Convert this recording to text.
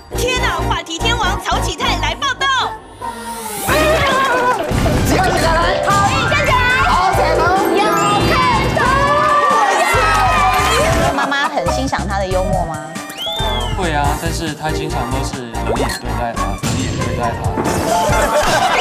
天哪！话题天王曹启泰来报道。 站起来！ 好，站起来！ 好，抬头！ 要看头！妈妈很欣赏他的幽默吗？ 会啊，但是他经常都是冷眼对待他，冷眼对待他。